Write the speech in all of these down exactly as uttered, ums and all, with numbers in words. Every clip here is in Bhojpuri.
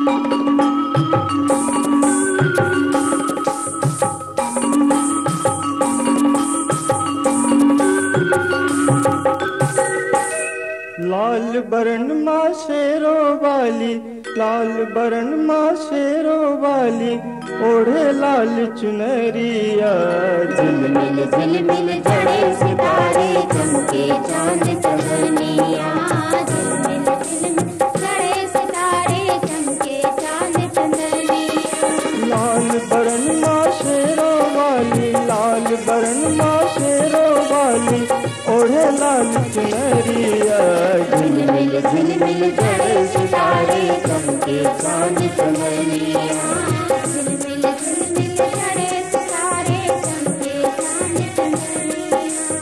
लाल बरन माँ शेरो वाली, लाल बरन माँ शेरो वाली, ओढ़े लाल चुनरिया। झिलमिल झिलमिल जड़े सितारे, चमके चांद चंदनिया। झिलमिल झिलमिल जड़े सितारे, चमके चांद चंदनिया। लाल बरन माँ शेरो वाली, लाल बरन माँ शेरो वाली, ओढ़े लाल चुनरिया। झिलमिल झिलमिल जड़े सितारे, चमके चांद चंदनिया। झिलमिल झिलमिल जड़े सितारे, चमके चांद चंदनिया।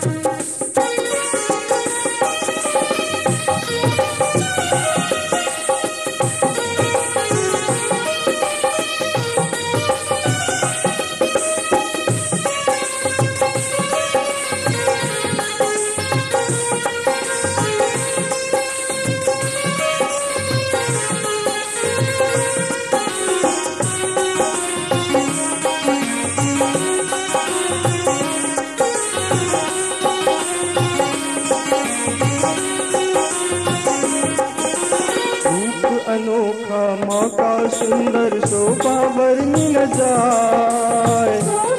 अनोखा माँ का सुंदर शोभा वर्णि न जाए।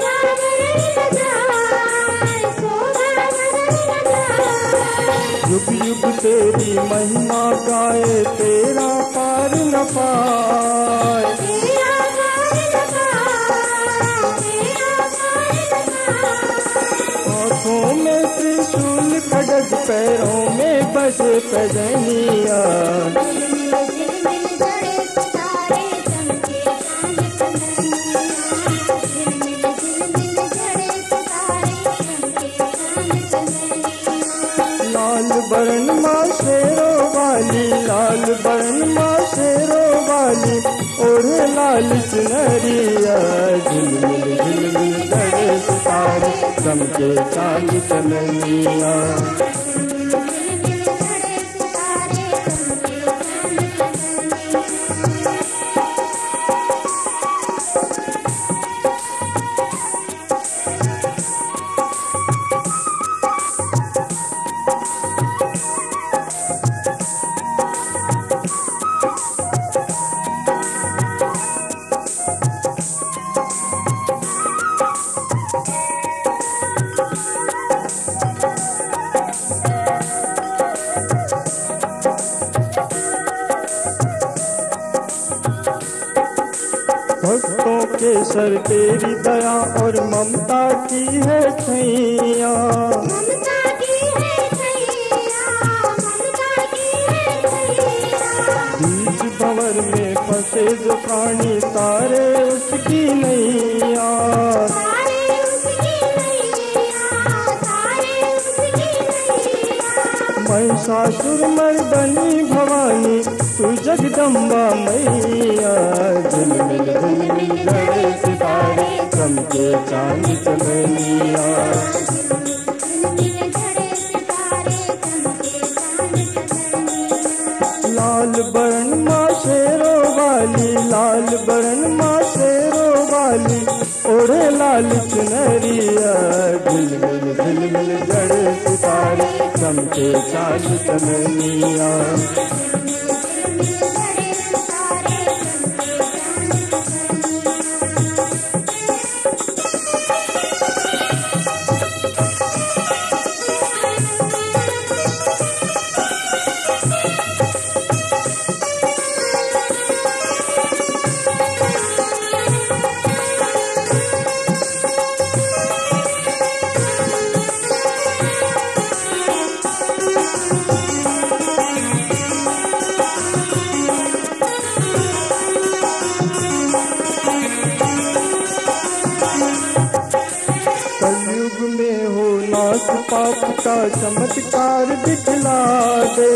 युग युग तेरी महिमा गाए, तेरा पार न पाए। हाथों में त्रिशूल खड्ग, पैरों में बजे पैजनिया। लाल बरन माँ शेरो वाली, लाल बरन माँ शेरो वाली, ओढ़े लाल चुनरिया। झिलमिल झिलमिल जड़े सितारे, चमके चांद चंदनिया। भक्तों के सर तेरी दया और ममता की है छैया। बीच भंवर में फंसे जो प्राणी, तारे उसकी नैया। महिषासुर मर्दनी भवानी, तू जगदम्बा मैया। झिलमिल झिलमिल जड़े सितारे, चमके चांद चंदनिया। लाल बरन माँ शेरो वाली, लाल बरन माँ शेरो वाली, ओढ़े लाल चुनरिया। झिलमिल झिलमिल जड़े सितारे, चमके चांद चंदनिया। नाथ पाप का चमत्कार दिखला दे।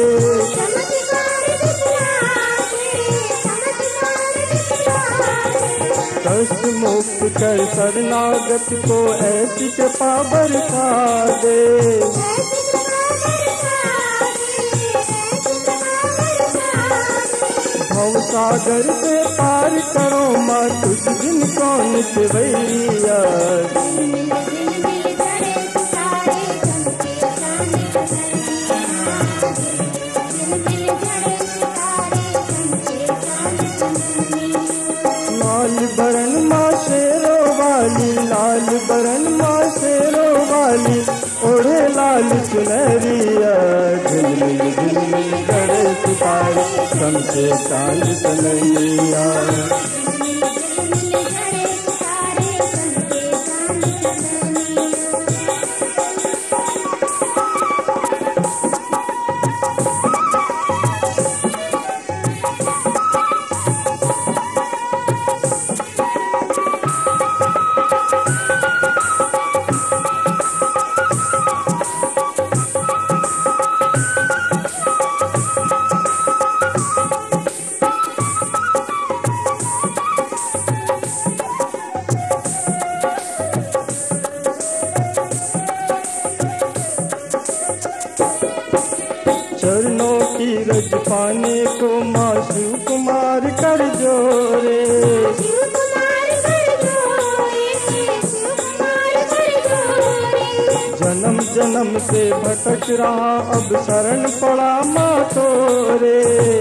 कष्ट मुक्त कर शरणागत को ऐसी कृपा बरसा दे। भव भव सागर से पार करो माँ तुझ बिन कौन सेवैया। लाल बरन माँ शेरो वाली, लाल बरन माँ शेरो वाली, ओढ़े लाल चुनरिया। झिलमिल झिलमिल गड़े सितारे, चमके चांद कन्हैया। चरणों की रज पाने को माँ शिव कुमार कर जोरे। जन्म जन्म से भटक रहा अब शरण पड़ा माँ तोरे।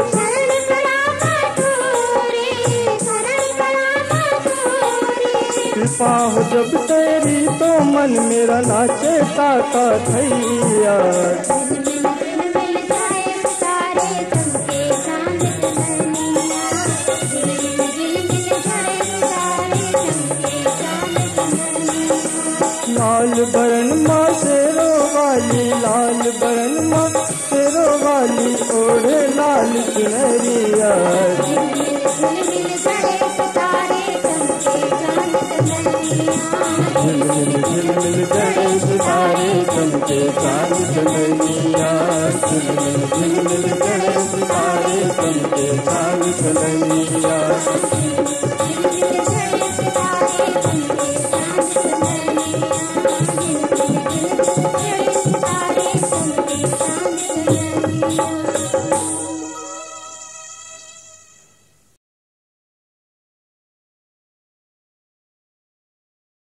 कृपा हो जब तेरी तो मन मेरा नाचे ताता थैया। लाल बरन माँ शेरो वाली, लाल बरन माँ शेरो वाली, ओढ़े लाल चुनरिया। झिलमिल झिलमिल गड़े सितारे, चमके चांद कन्हैया। झिलमिल झिलमिल गड़े सितारे, चमके चांद कन्हैया।